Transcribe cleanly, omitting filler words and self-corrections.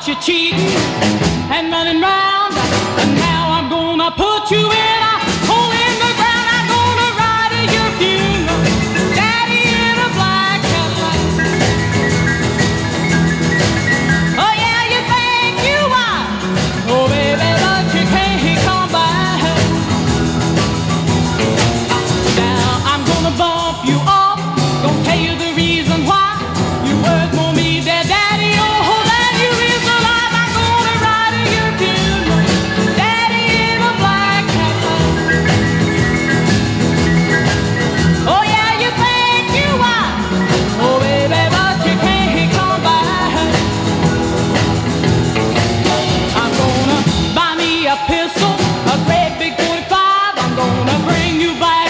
caught you cheating and running round, and now I'm gonna put you in a hole in the ground. I'm gonna ride to your funeral, Daddy in a black Cadillac. Oh yeah, you think you are, oh baby, but you can't come back. Now I'm gonna bump you off, gonna tell you the reason why. You worth more me than Daddy, oh that you is alive. I'm gonna ride to your funeral, Daddy in a black Cadillac. Oh yeah, you think you are, oh baby, but you can't come back. I'm gonna buy me a pistol, a great big 45. I'm gonna bring you back.